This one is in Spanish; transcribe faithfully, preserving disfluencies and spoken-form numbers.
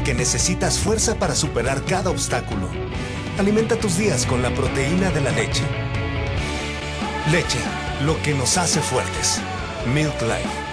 porque necesitas fuerza para superar cada obstáculo. Alimenta tus días con la proteína de la leche. Leche, lo que nos hace fuertes. Milk Life.